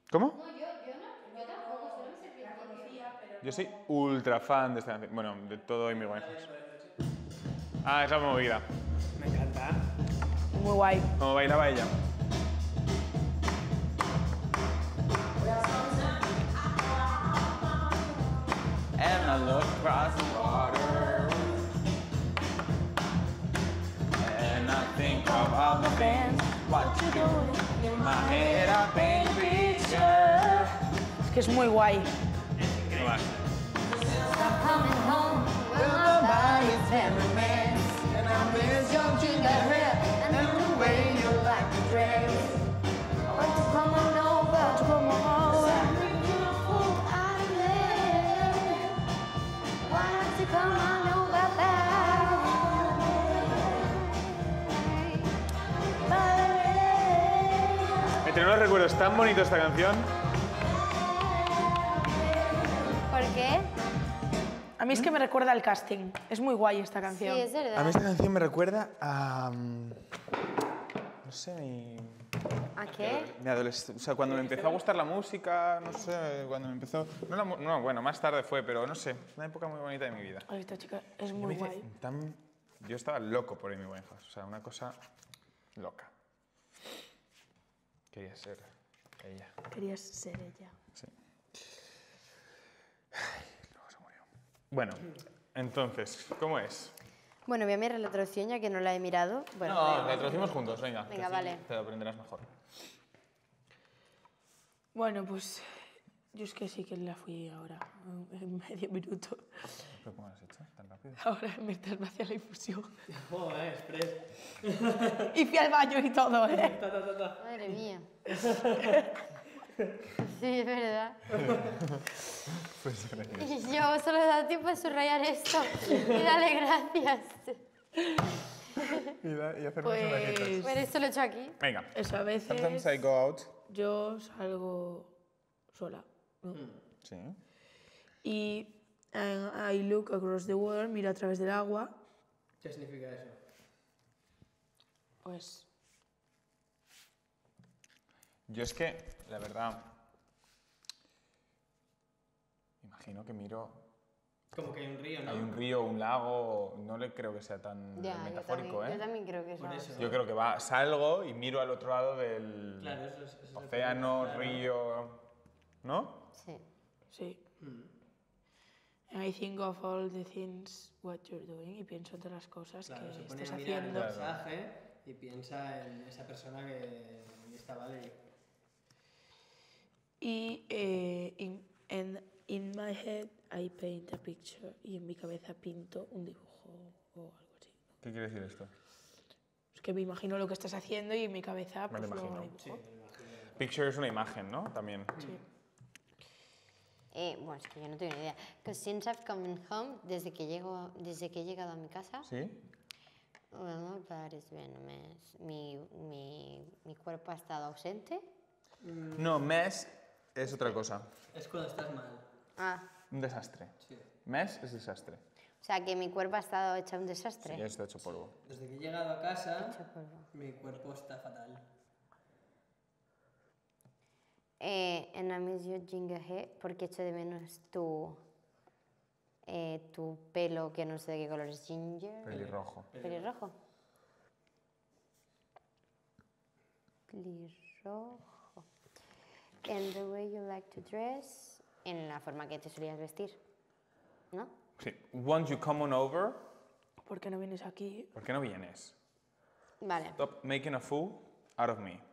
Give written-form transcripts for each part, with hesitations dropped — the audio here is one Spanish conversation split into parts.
¿Cómo? No, yo no. Yo tampoco, solo me sé el principio. Yo soy ultra fan de esta canción. Bueno, de todo Amy Winehouse. Ah, es la movida. Me encanta. Muy guay. Como bailaba ella. And I look across the water, and I think of all the things what you do in my head. I paint a picture. Es que es muy guay. No más. I'm coming home with my body's very mess. And I miss your ginger hair and the way you like to dress. Want to come on over, to come on over. Some beautiful island. Why don't you come on over back? Me trae unos recuerdos tan bonitos esta canción. ¿Por qué? A mí es que me recuerda al casting. Es muy guay esta canción. Sí, es verdad. A mí esta canción me recuerda a... no sé, ¿A qué? mi adolescencia. O sea, cuando me empezó a gustar la música, no sé, cuando me empezó... No, bueno, más tarde fue, pero no sé, una época muy bonita de mi vida. Ay, esta chica es Yo muy me hice guay. Yo estaba loco por Amy Winehouse, o sea, una cosa loca. Quería ser ella. Querías ser ella. Sí. Ay, luego se murió. Bueno, entonces, ¿cómo es? Bueno, voy a mirar la traducción ya que no la he mirado. Bueno, No, la traducimos juntos, venga. Venga, que así vale. te lo aprenderás mejor. Bueno, pues yo es que sí que la fui ahora, en medio minuto. ¿Pero cómo lo has hecho tan rápido? Ahora mientras me hacía la infusión. Joder, express. Y fui al baño y todo, ¿eh? Madre mía. Sí, es verdad. Pues gracias. Y yo solo he dado tiempo de subrayar esto. Y dale gracias. Y hacer Pues Bueno, esto lo he hecho aquí. Venga. eso, a Sometimes I veces go out. yo salgo sola, ¿no? Sí. Y I look across the world, miro a través del agua, ¿Qué significa eso? pues Yo es que, la verdad, imagino que miro... Como que hay un río, ¿no? Hay un río, un lago, no le creo que sea tan Ya, metafórico, yo también creo que Por eso. eso. Yo creo que salgo y miro al otro lado del Claro, eso es el océano, claro. río, ¿no? Sí. sí. And I think of all the things what you're doing y pienso en todas las cosas Claro, se que pone estás a mirar el haciendo. paisaje y piensa en esa persona que está Valerie. Y in my head I paint a picture y en mi cabeza pinto un dibujo o algo así. ¿Qué quiere decir esto? Es que me imagino lo que estás haciendo y en mi cabeza Me pues lo lo imagino. dibujo. Sí, me imagino. Picture es una imagen, ¿no? También. Sí. Bueno, es que yo no tengo ni idea. Because since I've come home, desde que he llegado a mi casa, ¿Sí? well, but it's been a mess. Mi cuerpo ha estado ausente. No, mes es otra cosa. Es cuando estás mal. Ah, Un desastre. Sí. Mes es desastre. o sea que mi cuerpo ha estado hecho un desastre. Sí, está hecho polvo. Desde que he llegado a casa, Hecho polvo. mi cuerpo está fatal. And I miss your ginger hair porque echo de menos tu pelo que no sé de qué color es ginger. Pelirrojo. Pelirrojo. Pelirrojo. And the way you like to dress. En la forma que te solías vestir. ¿No? Sí. Won't you come on over? ¿Por qué no vienes aquí? ¿Por qué no vienes? Vale. Stop making a fool out of me.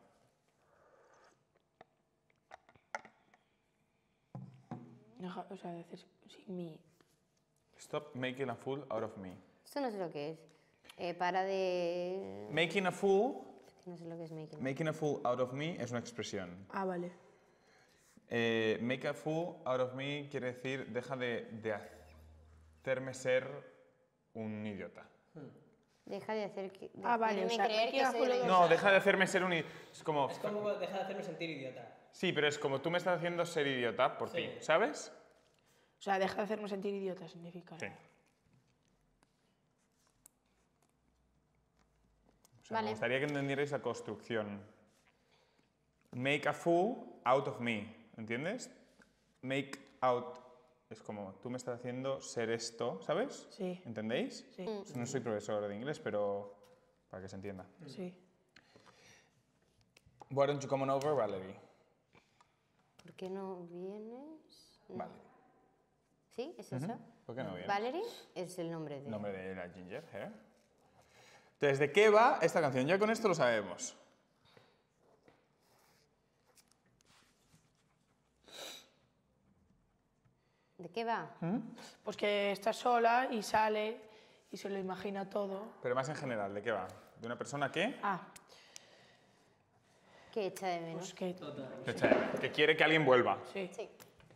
O sea, decir sin mí. Stop making a fool out of me. Esto no sé lo que es. Para de... Making a fool, No sé lo que es making. making a fool out of me es una expresión. Ah, vale. Make a fool out of me quiere decir deja de hacerme ser un idiota. Deja de hacer que... Ah, vale, hacerme o sea, creer making que a soy fool una out of- No, deja de hacerme ser un idiota. Es como... Es como deja de hacerme sentir idiota. Sí, pero es como tú me estás haciendo ser idiota por ti, ¿sabes? O sea, deja de hacerme sentir idiota significa. Sí. O sea, Vale. me gustaría que entendierais la construcción. Make a fool out of me, ¿entiendes? Make out es como, tú me estás haciendo ser esto, ¿sabes? Sí. ¿Entendéis? Sí. No soy profesor de inglés, pero para que se entienda. Sí. Why don't you come on over, Valerie? ¿Por qué no vienes? No. Vale. ¿Sí? ¿Es eso? ¿Por qué no vienes? Valerie es el nombre de... Nombre de la Ginger Hair. Entonces, ¿de qué va esta canción? Ya con esto lo sabemos. ¿De qué va? Pues que está sola y sale y se lo imagina todo. Pero más en general, ¿de qué va? ¿De una persona que? Ah, ¿Qué echa de menos? pues que... Que quiere que alguien vuelva. Sí. Sí.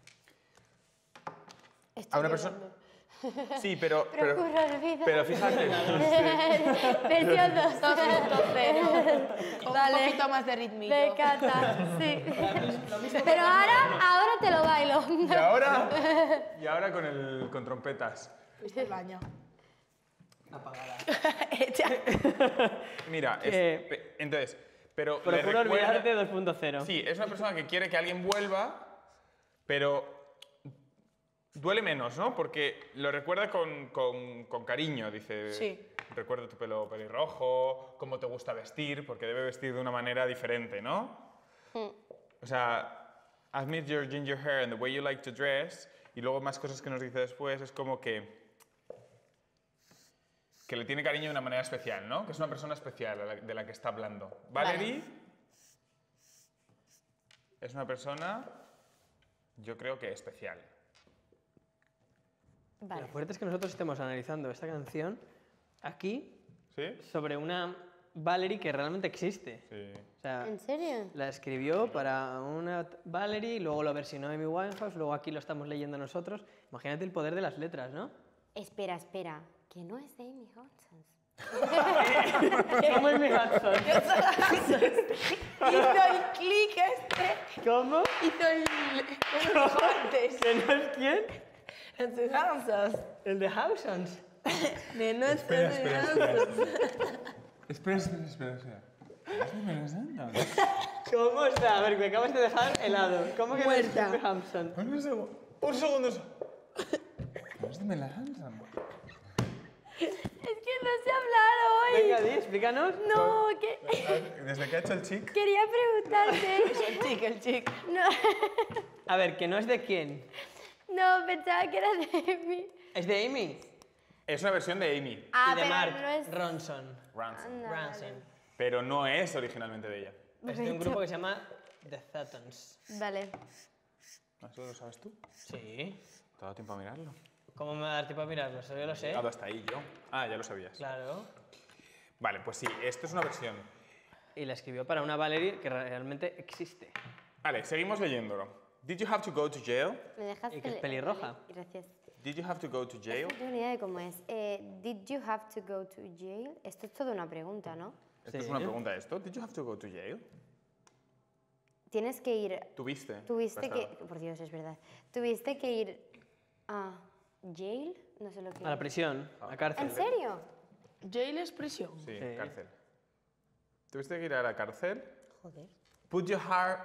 A una persona... Sí, pero Procuro olvidar. pero fíjate. Versión 2. 2.0. Con Vale. un poquito más de ritmillo. Me encanta, sí. Pero ahora te lo bailo. Y ahora con trompetas. Fuiste al baño. Apagada. Mira, entonces, pero le Procuro recuerda- olvidarte 2.0. Sí, es una persona que quiere que alguien vuelva, pero duele menos, ¿no? Porque lo recuerda con cariño, dice. Sí. Recuerda tu pelo pelirrojo, cómo te gusta vestir, porque debe vestir de una manera diferente, ¿no? O sea, admit your ginger hair and the way you like to dress, y luego más cosas que nos dice después, es como que le tiene cariño de una manera especial, ¿no? Que es una persona especial de la que está hablando. Valerie es una persona, yo creo que especial. Vale. Lo fuerte es que nosotros estemos analizando esta canción aquí ¿Sí? sobre una Valerie que realmente existe. Sí. O sea, ¿En serio? la escribió para una Valerie, luego lo versionó Amy Winehouse, luego aquí lo estamos leyendo nosotros. Imagínate el poder de las letras, ¿no? Espera, que no es de Amy Hudson. ¿Cómo es mi Hudson? Hizo el clic este. ¿Cómo? Hizo el... ¿Cómo dijo antes? ¿Que no es quién? En sus houses. El de Howsons. De no Espera. Espera. ¿Cómo está? A ver, me acabas de dejar helado. ¿Cómo que Muerta. no es Hampson? Un segundo. ¿No es de Mela Hanson? Es que no sé hablar hoy. Venga, di, explícanos. No, que... Desde que ha hecho el chic. Quería preguntarte. El chico. No, A ver, ¿que no es de quién? no, pensaba que era de Amy. Es de Amy. Es una versión de Amy Y de pero Mark no es... Ronson. Ransom. No, Ransom. Pero no es originalmente de ella. Es de un grupo que se llama The Thuttons. Vale. ¿Eso lo sabes tú? Sí. ¿Te ha dado tiempo a mirarlo? ¿Cómo me va a dar tiempo a mirarlo? Eso yo lo He sé. llegado hasta ahí yo. Ah, ya lo sabías. Claro. Vale, pues sí, esto es una versión. Y la escribió para una Valerie que realmente existe. Vale, seguimos leyéndolo. Did you have to go to jail? ¿Me dejas Y que es pelirroja. Gracias. Did you have to go to jail? No tengo ni idea de cómo es. Did you have to go to jail? Esto es toda una pregunta, ¿no? Esto es Sí. una pregunta esto. Did you have to go to jail? Tienes que ir... Tuviste. Tuviste que... Bastante. Por Dios, es verdad. Tuviste que ir a jail, no sé lo que A la prisión, a la cárcel. ¿En serio? Jail es prisión. Sí, Sí. cárcel. ¿Tuviste que ir a la cárcel? Joder. Put your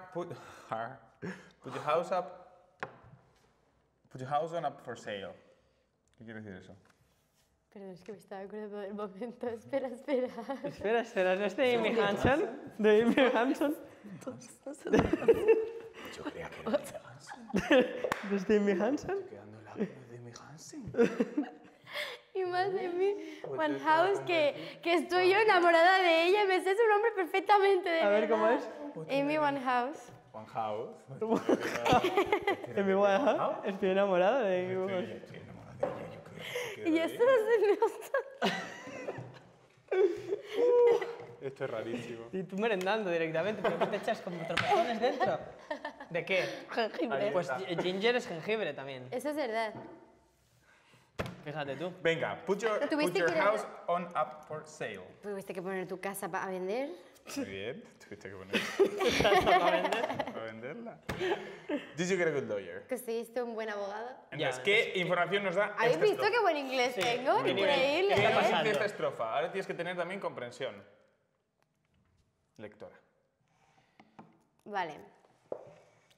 house up. Put your house on up for sale. ¿Qué quiere decir eso? Perdón, es que me estaba acordando del momento. Espera. Espera, ¿no es de Amy Hanson? ¿De Amy Hanson? Yo creía que era de Hansen. ¿No es de Amy Hanson? Quedando la de mi Hansen. Y más de mí, One House, que estoy yo enamorada de ella. Me sé su nombre perfectamente, de A ver, ¿cómo verdad. es? Amy One House. One House. Amy Winehouse. Estoy enamorada de Amy Estoy Winehouse. enamorada de ella, yo creo que Y era esto de se me gusta. Esto es rarísimo. Y tú merendando directamente, pero ¿qué te echas como tropezones dentro? ¿De qué? Jengibre. Pues ginger es jengibre también. Eso es verdad. Fíjate tú. Venga, put your Tuviste que ir a- house on up for sale. ¿Tuviste que poner tu casa a vender? Muy bien, tuviste que poner para venderla. Did you get a good lawyer? ¿Conseguiste un buen abogado? Entonces, Ya, ¿qué información nos da ¿Habéis esta visto estrofa? qué buen inglés tengo? muy bien. Increíble, ¿Qué está ¿eh? pasando? Esta estrofa. Ahora tienes que tener también comprensión. Lectora. Vale.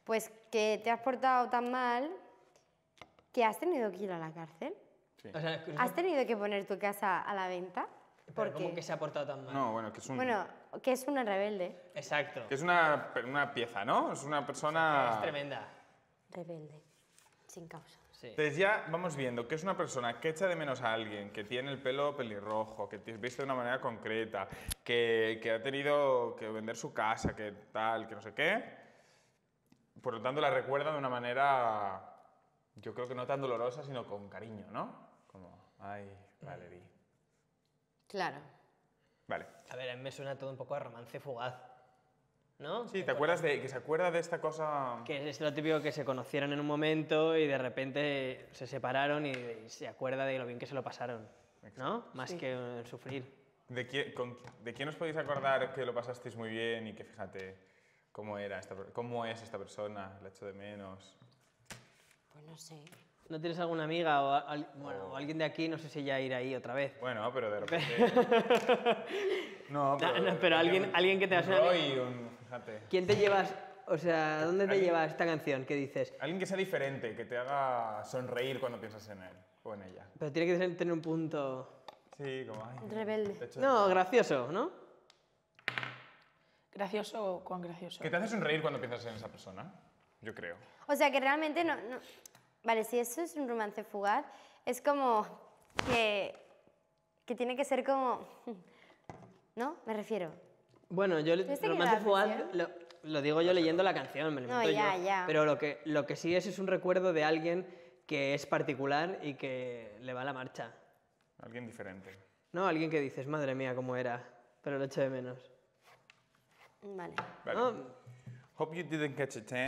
pues que te has portado tan mal que has tenido que ir a la cárcel. O sea, ¿Has tenido que poner tu casa a la venta? pero ¿cómo Porque, que se ha portado tan mal? No, bueno, que es un... bueno, que es una rebelde. Exacto. Que es una pieza, ¿no? Es una persona... Es tremenda. Rebelde. Sin causa. Sí. Entonces ya vamos viendo que es una persona que echa de menos a alguien, que tiene el pelo pelirrojo, que viste de una manera concreta, que ha tenido que vender su casa, que tal, que no sé qué. Por lo tanto, la recuerda de una manera, yo creo que no tan dolorosa, sino con cariño, ¿no? Como, ay, Valerie. Claro. Vale. A ver, a mí me suena todo un poco a romance fugaz. ¿No? Sí, ¿te acuerdas de que se acuerda de esta cosa? Que es lo típico que se conocieron en un momento y de repente se separaron y se acuerda de lo bien que se lo pasaron, ¿no? Más que sufrir. ¿De quién os podéis acordar que lo pasasteis muy bien y que fíjate cómo es esta persona, la echo de menos? Pues no sé. ¿No tienes alguna amiga o, o alguien de aquí? No sé si ya ir ahí otra vez. Bueno, pero de repente... No, pero alguien que te un Roy, fíjate. ¿Quién te llevas? O sea, ¿dónde te lleva esta canción? ¿Qué dices? Alguien que sea diferente, que te haga sonreír cuando piensas en él o en ella. Pero tiene que tener un punto... Sí, como... Ay, Rebelde. te echo de No, menos. gracioso, ¿no? ¿Gracioso o cuán gracioso? Que te hace sonreír cuando piensas en esa persona, yo creo. O sea que realmente no... Vale, si eso es un romance fugaz, es como que tiene que ser como... ¿No? Me refiero. Bueno, yo ¿Tienes que romance dar fugaz atención? lo digo yo leyendo la canción, me lo No, invento ya, yo. ya. Pero lo que sí es un recuerdo de alguien que es particular y que le va a la marcha. Alguien diferente. ¿No? Alguien que dices, madre mía, cómo era, pero lo echo de menos. Vale. Vale. ¿No? Hope you didn't catch a 10.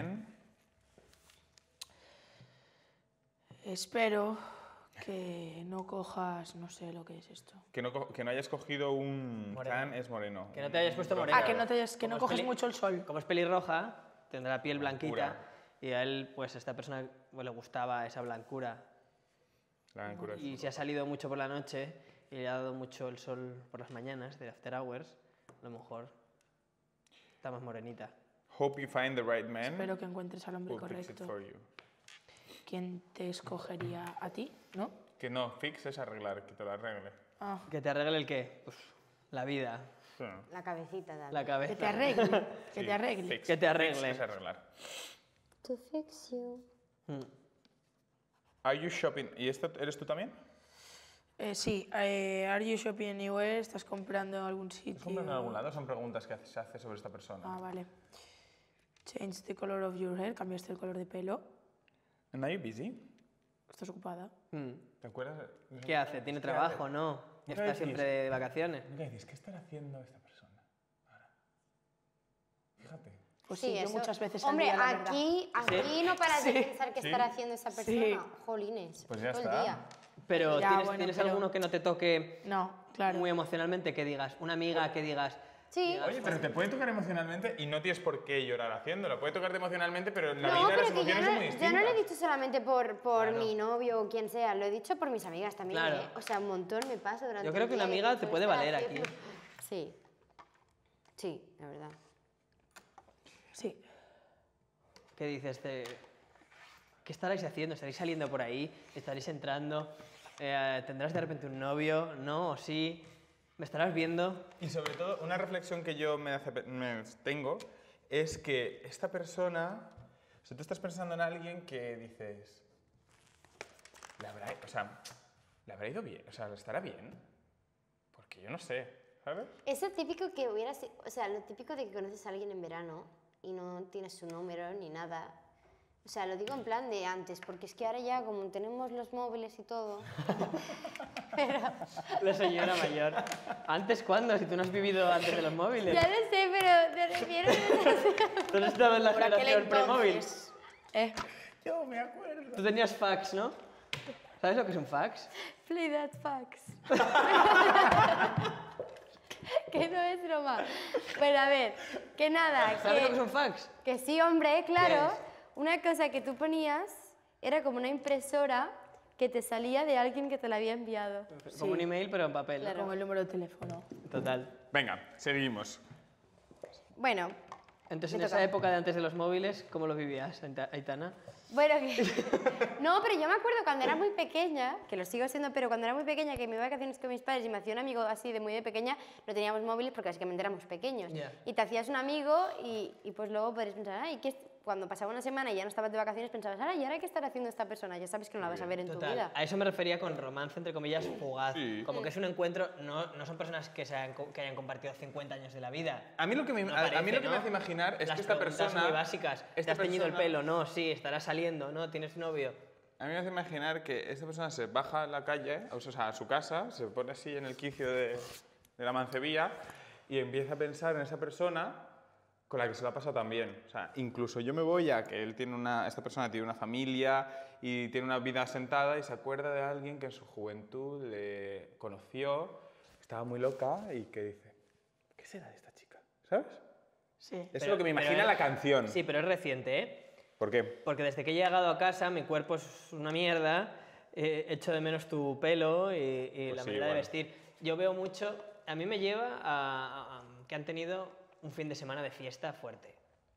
Espero que no cojas, no sé lo que es esto. Que no hayas cogido un Moreno. tan es moreno. Que no te hayas puesto moreno. Ah, que no Como coges es mucho el sol. Como es pelirroja, tendrá la piel blanquita. Blancura. Y a él, pues a esta persona pues, le gustaba esa blancura. La blancura es- Y si ha salido mucho por la noche y le ha dado mucho el sol por las mañanas, de after hours, a lo mejor está más morenita. Hope you find the right man Espero que encuentres al hombre who fix it correcto. for you. ¿Quién te escogería a ti? ¿No? Que no, fix es arreglar, que te lo arregle. Ah, ¿Que te arregle el qué? Pues, la vida, Sí. La cabecita, dale. la cabeza. que te arregle. Que Sí, te arregle. fix. Que te arregle. Fix es arreglar. To fix you. Mm. Are you shopping? ¿Y esto eres tú también? Sí, are you shopping anywhere? ¿Estás comprando en algún sitio? ¿Estás comprando en algún lado? Son preguntas que se hace sobre esta persona. Ah, vale. Change the color of your hair. Cambiaste el color de pelo. And are you busy? ¿Estás ocupada? Mm. ¿Te acuerdas? ¿Qué hace? ¿Tiene trabajo? ¿No? ¿Qué ¿Está decís? siempre de vacaciones? Nunca dices, ¿qué estará haciendo esta persona ahora? Fíjate. Pues sí, yo eso. muchas veces al Hombre, día, la verdad. aquí no paras de pensar qué Sí. estará haciendo esa persona. Sí. Jolines. Pues ya todo está. el día. Pero Ya, ¿tienes, bueno, ¿tienes pero- alguno que no te toque No, claro. muy emocionalmente? Que digas, una amiga que digas, Sí. Oye, pero te puede tocar emocionalmente y no tienes por qué llorar haciéndolo. Puede tocarte emocionalmente, pero en la No, vida pero las que yo emociones son muy no, distintas. yo no lo he dicho solamente por Claro. mi novio o quien sea, lo he dicho por mis amigas también. Claro. ¿eh? O sea, un montón me pasa durante Yo creo el que una día amiga pienso, te puede ¿qué valer estará aquí. haciendo? Sí. Sí, la verdad. Sí. ¿qué dices? ¿Qué estaréis haciendo? ¿Estaréis saliendo por ahí? ¿Estaréis entrando? ¿Tendrás de repente un novio? ¿No? ¿O sí? ¿Me estarás viendo? Y sobre todo, una reflexión que yo me tengo es que esta persona, o sea, tú estás pensando en alguien que dices, ¿le habrá ido bien? O sea, ¿le estará bien? Porque yo no sé, ¿sabes? Es lo típico que hubiera sido, o sea, lo típico de que conoces a alguien en verano y no tienes su número ni nada. O sea, lo digo en plan de antes, porque es que ahora ya como tenemos los móviles y todo. La señora mayor. ¿Antes cuándo? Si tú no has vivido antes de los móviles. Ya lo sé, pero te refiero Tú no estabas en la Por aquel generación premóvil. entonces. ¿Eh? Yo me acuerdo. Tú tenías fax, ¿no? ¿Sabes lo que es un fax? Play that fax. Que no es broma. Pero a ver, que nada, ¿Sabes lo que es un fax? que sí, hombre, claro. ¿Qué es? Una cosa que tú ponías era como una impresora que te salía de alguien que te la había enviado. Como un email, pero en papel. Claro. Con el número de teléfono. Total. Venga, seguimos. Bueno, Entonces, Me en esa toca. época de antes de los móviles, ¿cómo lo vivías, Aitana? Bueno, no, pero yo me acuerdo cuando era muy pequeña, que lo sigo siendo, pero cuando era muy pequeña, que me iba de vacaciones con mis padres y me hacía un amigo así de muy de pequeña, no teníamos móviles porque básicamente éramos pequeños. Ya. Y te hacías un amigo y pues luego podrías pensar, ay, cuando pasaba una semana y ya no estabas de vacaciones, pensabas, ¿y ahora qué estará haciendo esta persona? Ya sabes que no la vas a ver en tu Total, vida. a eso me refería con romance, entre comillas, fugaz. Sí. Como que es un encuentro, no son personas que que hayan compartido 50 años de la vida. A mí lo que me, No a mí parece, lo que me ¿no? hace imaginar es Las que esta preguntas persona... muy básicas. ¿Te esta has teñido el persona- pelo? No, sí. ¿Estarás saliendo? No, ¿tienes novio? A mí me hace imaginar que esta persona se baja a la calle, o sea, a su casa, se pone así en el quicio de la mancebía y empieza a pensar en esa persona con la que se lo ha pasado también. O sea, incluso yo me voy a que esta persona tiene una familia y tiene una vida asentada y se acuerda de alguien que en su juventud le conoció, estaba muy loca y que dice, ¿qué será de esta chica? ¿Sabes? Sí. Eso es Pero- lo que me pero imagina es- la canción. Sí, pero es reciente, ¿eh? ¿Por qué? Porque desde que he llegado a casa mi cuerpo es una mierda, echo de menos tu pelo y Pues la sí, manera de igual. vestir. Yo veo mucho, a mí me lleva a que han tenido un fin de semana de fiesta fuerte.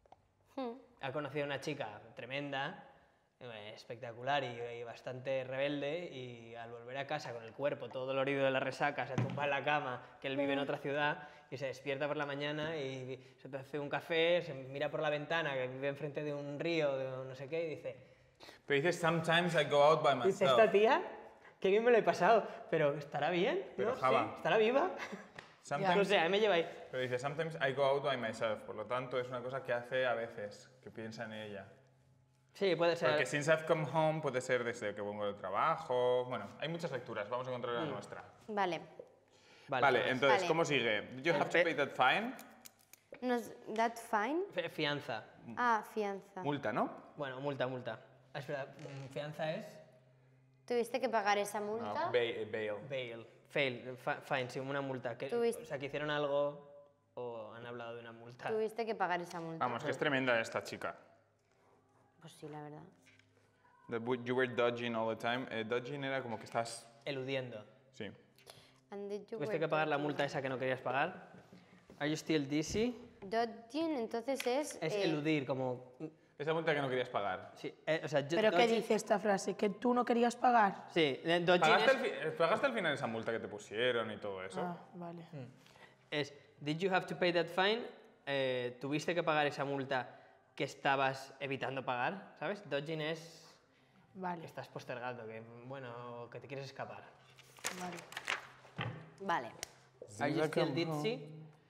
Ha conocido a una chica tremenda, espectacular y bastante rebelde y al volver a casa con el cuerpo todo dolorido de la resaca, se tumba en la cama, que él vive en otra ciudad y se despierta por la mañana y se te hace un café, se mira por la ventana que vive enfrente de un río, de un no sé qué y dice, Pero dice, sometimes I go out by dice, myself. esta tía, qué bien me lo he pasado, pero ¿estará bien? Pero, ¿No? ¿Sí? Java. ¿Estará viva? Sometimes- No sé, a mí me lleva ahí. Pero dice, sometimes I go out by myself. Por lo tanto, es una cosa que hace a veces, que piensa en ella. Sí, puede ser. Porque since I've come home puede ser desde que vengo del trabajo. Bueno, hay muchas lecturas. Vamos a encontrar la nuestra. Vale. Vale, pues, entonces, Vale. ¿cómo sigue? Did you have to Espe- pay that fine? That fine? Fianza. Ah, fianza. Multa, ¿no? Bueno, multa. Ah, espera, fianza es ¿Tuviste que pagar esa No, multa? bail. bail. Fine, sí, una multa. Que, Tuviste- o sea, que hicieron algo o han hablado de una multa. Tuviste que pagar esa multa. Vamos, que es tremenda esta chica. Pues sí, la verdad. You were dodging all the time. Dodging era como que estás... Eludiendo. Sí. And did you ¿Tuviste wear que pagar la dodging? multa esa que no querías pagar? Are you still dizzy? Dodging, entonces es... Es eludir, como... Esa multa que no querías pagar. Sí, o sea, ¿Pero qué dodging- dice esta frase? ¿Que tú no querías pagar? Sí, dodging ¿Pagaste al final esa multa que te pusieron y todo eso? Ah, vale. es, did you have to pay that fine? ¿Tuviste que pagar esa multa que estabas evitando pagar? ¿Sabes? Dodging es que Vale, estás postergando, que bueno, que te quieres escapar. vale. Vale. Are you still ditzy?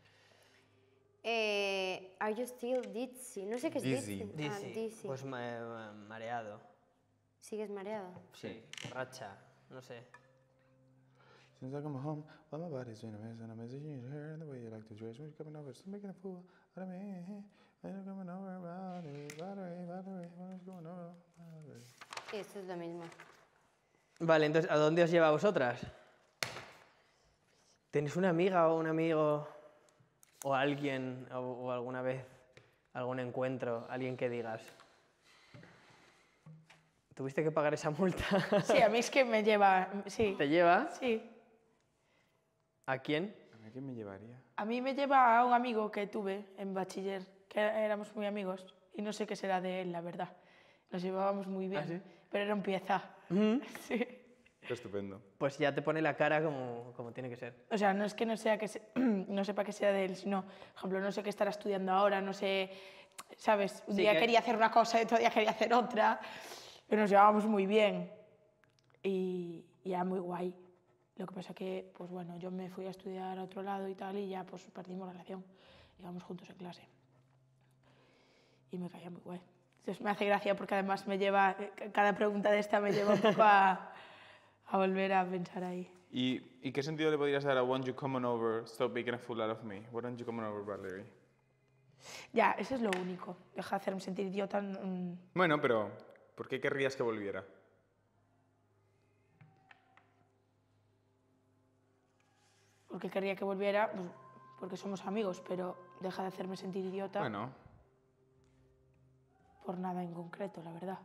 Are you still dizzy? No sé qué es Dizzy. dizzy. Ah, Dizzy. dizzy. Pues mareado. ¿Sigues mareado? Sí. Racha, no sé. Since I come home, well, my body's doing a mess, and I'm messaging her and the way you like to dress. When you're coming over, still making a fool out of me. When you're coming over, Valerie, when you're going over, Valerie. Sí, esto es lo mismo. Vale, entonces, ¿a dónde os lleva a vosotras? ¿Tenéis una amiga o un amigo o alguien o alguna vez algún encuentro, alguien que digas, ¿tuviste que pagar esa multa? Sí, a mí es que me lleva... Sí, ¿Te lleva? sí. ¿A quién? ¿A mí quién me llevaría? A mí me lleva a un amigo que tuve en bachiller, que éramos muy amigos, y no sé qué será de él, la verdad. Nos llevábamos muy bien, sí? pero era un pieza. Sí. Qué estupendo. Pues ya te pone la cara como tiene que ser. O sea, no es que no sea no sepa que sea de él, sino, por ejemplo, no sé qué estará estudiando ahora, no sé, ¿sabes? Un Sí, día que- quería hacer una cosa y otro día quería hacer otra, pero nos llevábamos muy bien y era muy guay. Lo que pasa que, pues bueno, yo me fui a estudiar a otro lado y tal y ya pues perdimos la relación. Íbamos juntos en clase y me caía muy guay. Entonces me hace gracia porque además me lleva, cada pregunta de esta me lleva un poco a volver a pensar ahí. ¿Y qué sentido le podrías dar a Won't You Come On Over, Stop Making a Fool Out of Me? Why don't you come on over, Valerie? Ya, eso es lo único. Deja de hacerme sentir idiota. Bueno, pero ¿por qué querrías que volviera? Porque querría que volviera, pues, porque somos amigos, pero deja de hacerme sentir idiota Bueno, por nada en concreto, la verdad.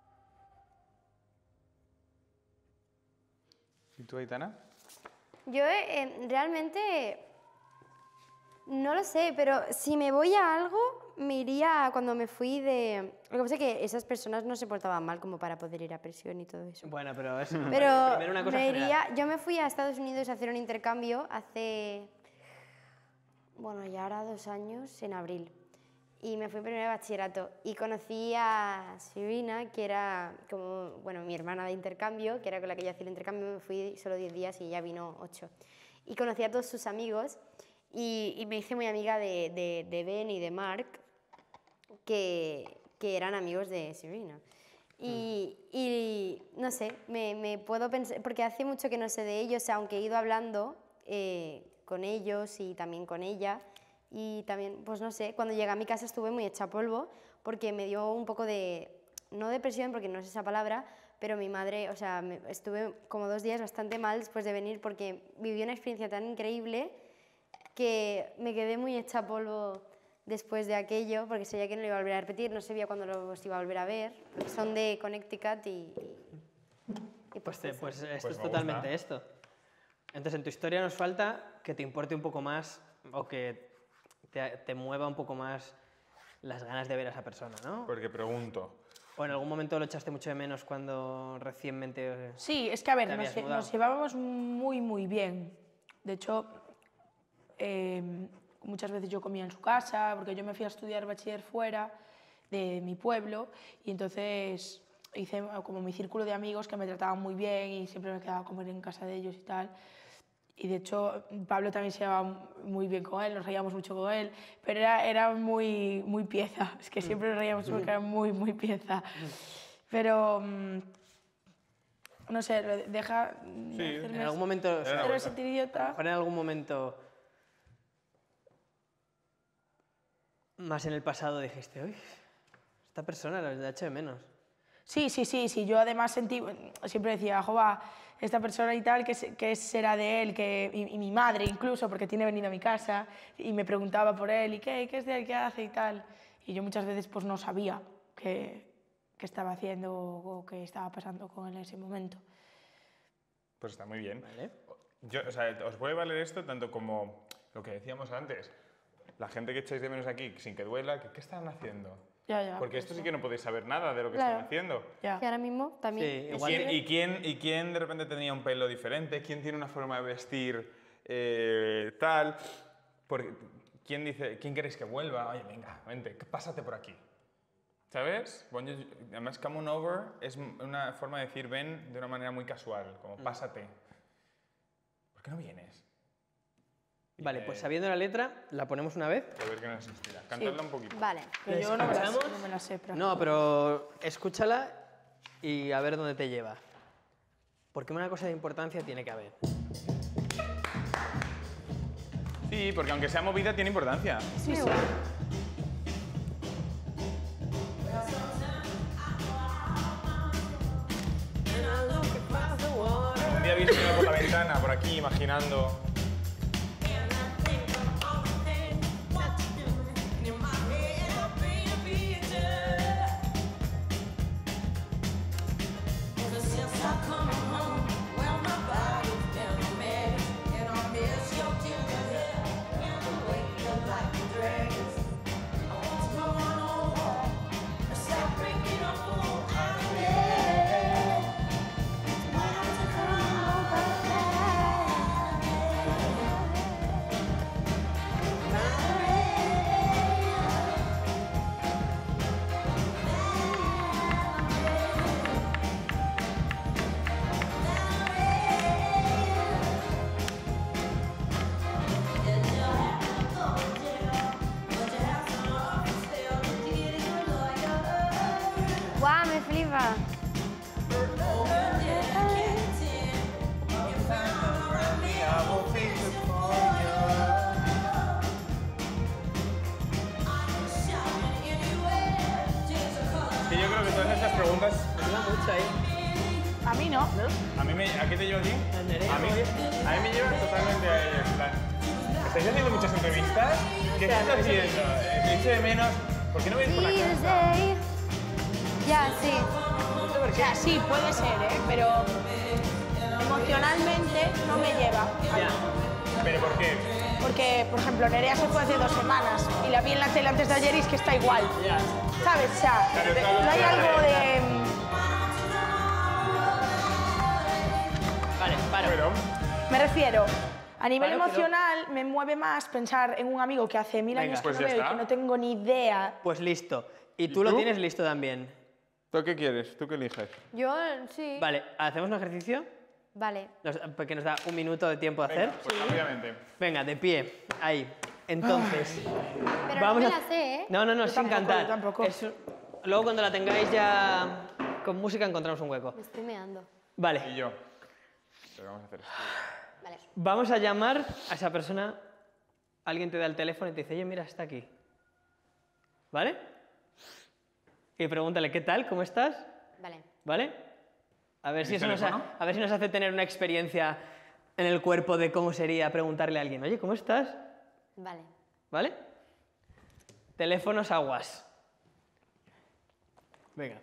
¿y tú, Aitana? Yo realmente no lo sé, pero si me voy a algo, me iría cuando me fui de... Lo que pasa es que esas personas no se portaban mal como para poder ir a prisión y todo eso. Bueno, pero es Pero primero una cosa me general. iría... Yo me fui a Estados Unidos a hacer un intercambio hace... Bueno, ya ahora 2 años, en abril. Y me fui primero de bachillerato y conocí a Sirina, que era como, bueno, mi hermana de intercambio, que era con la que yo hacía el intercambio. Me fui solo 10 días y ella vino 8. Y conocí a todos sus amigos y me hice muy amiga de Ben y de Mark, que eran amigos de Sirina. Y no sé, me puedo pensar, porque hace mucho que no sé de ellos, aunque he ido hablando con ellos y también con ella. Y también, pues no sé, cuando llegué a mi casa estuve muy hecha polvo porque me dio un poco de, no depresión porque no es esa palabra, pero mi madre, o sea, estuve como 2 días bastante mal después de venir porque viví una experiencia tan increíble que me quedé muy hecha polvo después de aquello porque sabía que no lo iba a volver a repetir, no sabía cuándo los iba a volver a ver, porque son de Connecticut y Pues esto Pues es me totalmente gusta. esto. Entonces, en tu historia nos falta que te importe un poco más o que te mueva un poco más las ganas de ver a esa persona, ¿no? Porque pregunto. ¿O en algún momento lo echaste mucho de menos cuando recientemente... Sí, es que a ver, ¿Te habías nos mudado? llevábamos muy bien. De hecho, muchas veces yo comía en su casa, porque yo me fui a estudiar bachiller fuera de mi pueblo, y entonces hice como mi círculo de amigos que me trataban muy bien y siempre me quedaba a comer en casa de ellos y tal. Y de hecho, Pablo también se llevaba muy bien con él, nos reíamos mucho con él, pero era muy pieza, es que siempre nos reíamos porque era muy pieza. Pero, no sé, deja de En algún momento... hacerme sentir idiota. En algún momento más en el pasado dijiste, uy, esta persona la echo de menos. Sí, yo además siempre decía, jova, esta persona y tal, ¿qué será de él? Y mi madre incluso, porque tiene venido a mi casa, y me preguntaba por él, ¿y qué es de él? ¿Qué hace? Y tal. Y yo muchas veces pues no sabía qué estaba haciendo o qué estaba pasando con él en ese momento. Pues está muy bien. ¿Vale? O sea, os puede valer esto tanto como lo que decíamos antes. La gente que echáis de menos aquí, sin que duela, ¿qué están haciendo? Ya. Porque esto sí que no podéis saber nada de lo que Claro. están haciendo. Ya. Que ahora mismo también... Sí, ¿Y igual quién de repente tenía un pelo diferente? ¿Quién tiene una forma de vestir tal? ¿Quién queréis que vuelva? Oye, venga, vente, pásate por aquí. ¿Sabes? Además, come on over es una forma de decir ven de una manera muy casual, como pásate. ¿Por qué no vienes? Vale, pues sabiendo la letra, la ponemos una vez. A ver qué nos inspira. Cantadla un poquito. Vale. Que yo no ¿Escuchamos? me la sé. Pero... No, pero escúchala y a ver dónde te lleva. Porque una cosa de importancia tiene que haber. Sí, porque aunque sea movida, tiene importancia. Sí. Un día habéis mirado por la ventana, por aquí, imaginando. ¡Guau, me flipa! Que yo creo que todas estas preguntas, Ayuda mucho ahí. A mí no. ¿a qué te llevo a ti? Nerea, A mí me llevan totalmente a ellos. en plan, ¿estáis haciendo muchas entrevistas? ¿Qué estáis haciendo? Te echo de menos. ¿Por qué no vais por la casa? Tuesday. Ya, sí. O sea, sí, puede ser, pero emocionalmente no me lleva. Ya. ¿Pero por qué? Porque que, por ejemplo, Nerea se fue hace 2 semanas y la vi en la tele antes de ayer y es que está igual. Ya. ¿Sabes? O sea, no hay algo de... Vale, paro. Bueno, Me refiero, a nivel Claro, pero- emocional me mueve más pensar en un amigo que hace 1000 años que pues no ya veo y está. que no tengo ni idea. Pues listo. Y ¿Y tú lo tú? tienes listo también. ¿tú qué quieres? ¿Tú qué eliges? Yo sí. Vale, ¿hacemos un ejercicio? Vale. Que nos da 1 minuto de tiempo de hacer. Venga, pues rápidamente. Venga, de pie. Ahí. Entonces. Pero vamos no me a- la sé, ¿eh? No, no, no, Yo sin tampoco, cantar. yo tampoco. Luego cuando la tengáis ya con música encontramos un hueco. Me estoy meando. Y Vale. yo. Pero vamos a hacer esto. Vale. Vamos a llamar a esa persona. Alguien te da el teléfono y te dice, oye, mira, está aquí. ¿Vale? Y pregúntale, ¿qué tal? ¿Cómo estás? Vale. ¿Vale? A ver, si ¿Tienes eso teléfono? a ver si nos hace tener una experiencia en el cuerpo de cómo sería preguntarle a alguien, oye, ¿cómo estás? Vale. ¿Vale? Teléfonos aguas. Venga.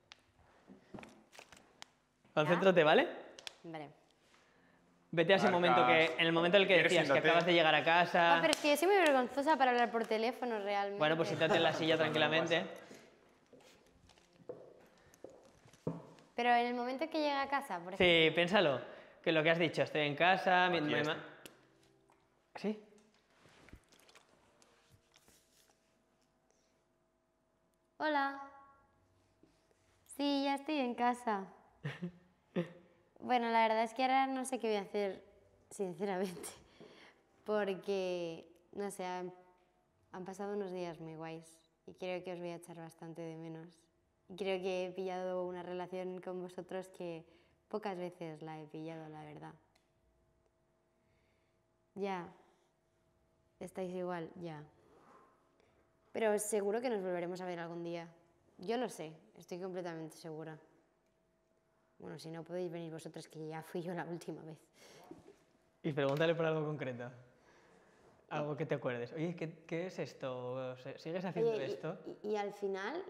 Concéntrate, ¿vale? Vale. Vete a ese Marcas. momento en el momento en el que ¿Quieres decías que siéntate? acabas de llegar a casa. Pero es que yo soy muy vergonzosa para hablar por teléfono realmente. Bueno, pues siéntate en la silla tranquilamente. Pero en el momento que llegue a casa, por ejemplo. Sí, piénsalo. Que lo que has dicho, estoy en casa, Aquí me está. ¿Sí? Hola. Sí, ya estoy en casa. Bueno, la verdad es que ahora no sé qué voy a hacer, sinceramente. Porque, no sé, han pasado unos días muy guays. Y creo que os voy a echar bastante de menos. Y creo que he pillado una relación con vosotros que pocas veces la he pillado, la verdad. Ya. ¿Estáis igual? Ya. Pero seguro que nos volveremos a ver algún día. Yo lo sé, estoy completamente segura. Bueno, si no podéis venir vosotros, que ya fui yo la última vez. Y pregúntale por algo concreto. Algo que te acuerdes. Oye, ¿qué es esto? ¿Sigues haciendo Oye, esto? y al final,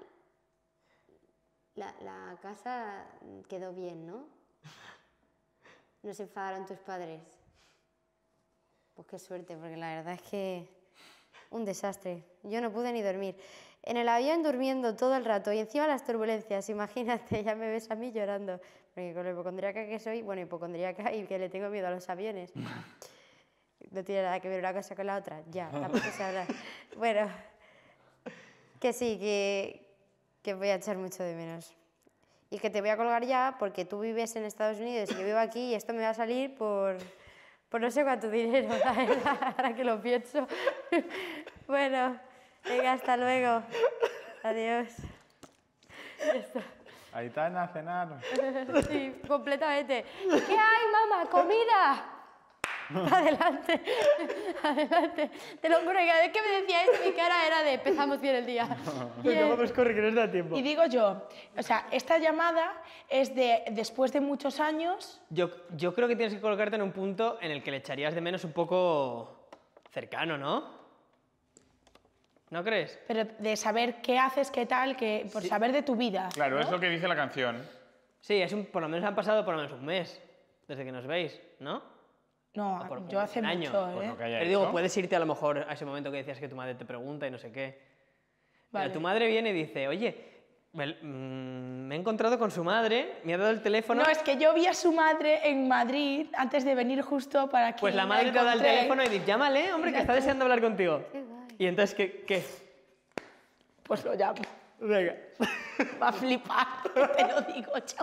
la casa quedó bien, ¿no? ¿No se enfadaron tus padres? Pues qué suerte, porque la verdad es que un desastre. Yo no pude ni dormir. En el avión durmiendo todo el rato y encima las turbulencias, imagínate, ya me ves a mí llorando. Porque con lo hipocondríaca que soy, bueno, hipocondríaca y que le tengo miedo a los aviones. No tiene nada que ver una cosa con la otra, ya, tampoco se habla. Bueno, que sí, que voy a echar mucho de menos. Y que te voy a colgar ya porque tú vives en Estados Unidos y yo vivo aquí y esto me va a salir por no sé cuánto dinero, la verdad, ahora que lo pienso. Bueno, venga, hasta luego. Adiós. Aitana, a cenar. Sí, completamente. ¿Qué hay, mamá? ¡Comida! Adelante, adelante. Te lo juro que cada vez que me decía esto, mi cara era de empezamos bien el día. Venga, vamos, corre, que nos da tiempo. Y digo yo, o sea, esta llamada es de después de muchos años. Yo creo que tienes que colocarte en un punto en el que le echarías de menos un poco cercano, ¿no? ¿No crees? Pero de saber qué haces, qué tal, por saber de tu vida. Claro, ¿no? es lo que dice la canción. Sí, por lo menos han pasado por lo menos un mes desde que nos veis, ¿no? No, O por yo hace un año, mucho, Pues ¿eh? lo que haya Pero digo, hecho. puedes irte a lo mejor a ese momento que decías que tu madre te pregunta y no sé qué. Mira, Vale. tu madre viene y dice, oye, me he encontrado con su madre, me ha dado el teléfono. No, es que yo vi a su madre en Madrid antes de venir justo para aquí. Pues la madre te da el teléfono y dice, llámale, hombre, que está deseando hablar contigo. Qué guay. Y entonces, ¿qué? Pues lo llamo. Venga. Va a flipar, te lo digo yo.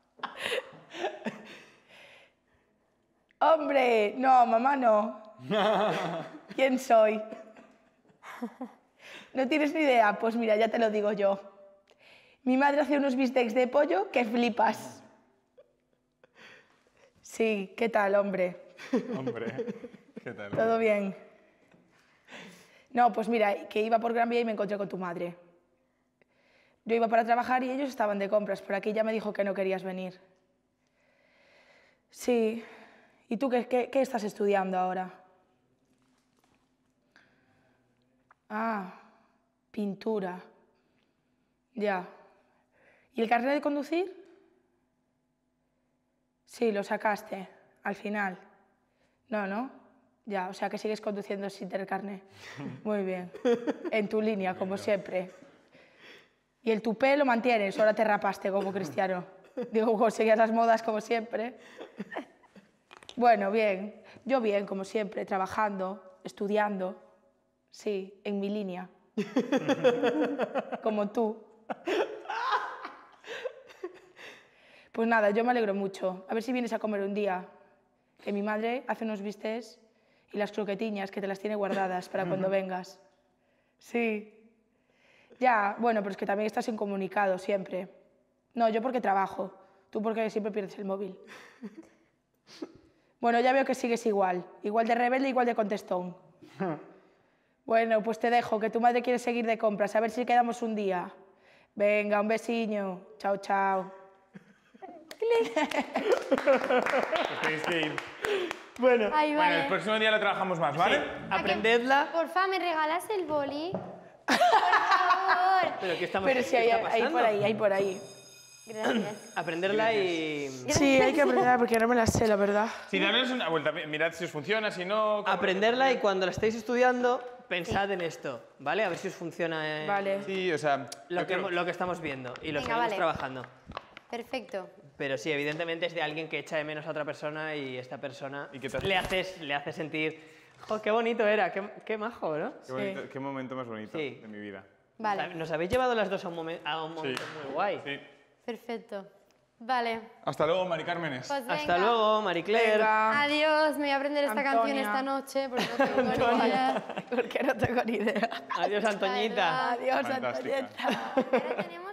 Hombre, no, mamá no. ¿Quién soy? ¿No tienes ni idea? Pues mira, ya te lo digo yo. Mi madre hace unos bistecs de pollo que flipas. Sí, ¿qué tal, hombre? Hombre, ¿qué tal? ¿Todo bien? No, pues mira, que iba por Gran Vía y me encontré con tu madre. Yo iba para trabajar y ellos estaban de compras, pero aquí ya me dijo que no querías venir. Sí. ¿Y tú qué estás estudiando ahora? Ah, pintura. Ya. ¿Y el carnet de conducir? Sí, lo sacaste, al final. No, ¿no? Ya, o sea que sigues conduciendo sin tener carne. Muy bien. En tu línea, como siempre. Y el tupé lo mantienes, ahora te rapaste como Cristiano. Digo, conseguías las modas como siempre. Bueno, bien. Yo bien, como siempre, trabajando, estudiando. Sí, en mi línea. Como tú. Pues nada, yo me alegro mucho. A ver si vienes a comer un día. Que mi madre hace unos bistecs y las croquetiñas que te las tiene guardadas para cuando vengas. Sí. Ya, bueno, pero es que también estás incomunicado siempre. No, yo porque trabajo. Tú porque siempre pierdes el móvil. Bueno, ya veo que sigues igual. Igual de rebelde, igual de contestón. Bueno, pues te dejo, que tu madre quiere seguir de compras. A ver si quedamos un día. Venga, un besiño. Chao, chao. Os tenéis que ir. Bueno, Ay, Bueno, el vale. próximo día lo trabajamos más, ¿vale? aprendedla. Porfa, ¿me regalas el boli? Por favor. Pero ¿qué estamos Pero sí, qué está hay pasando? por ahí, hay por ahí. Gracias. Aprenderla y... Sí, hay que aprenderla porque no me la sé, la verdad. Si darles una vuelta, mirad si os funciona, si no... cómo- Aprenderla y cuando la estéis estudiando, pensad en esto, ¿vale? A ver si os funciona Vale. Sí, o sea... lo, yo que, creo- lo que estamos viendo y lo Venga, seguimos vale. trabajando. Perfecto. Pero sí, evidentemente es de alguien que echa de menos a otra persona y esta persona ¿Y qué tal? le hace sentir, ¡jo, qué bonito era! ¡Qué majo!, ¿no? Qué, bonito- qué momento más bonito Sí. de mi vida. Vale. Nos habéis llevado las dos a un momento muy guay. Sí. Perfecto. Vale. Hasta luego, Mari Cármenes. Pues Hasta venga. luego, Marie Claire. Venga. Adiós. Me voy a aprender esta canción Antonia. esta noche porque no tengo ni idea. Porque no tengo ni idea. Adiós, Antoñita. Adiós. Adiós, Fantástica. Antonieta. Ahora tenemos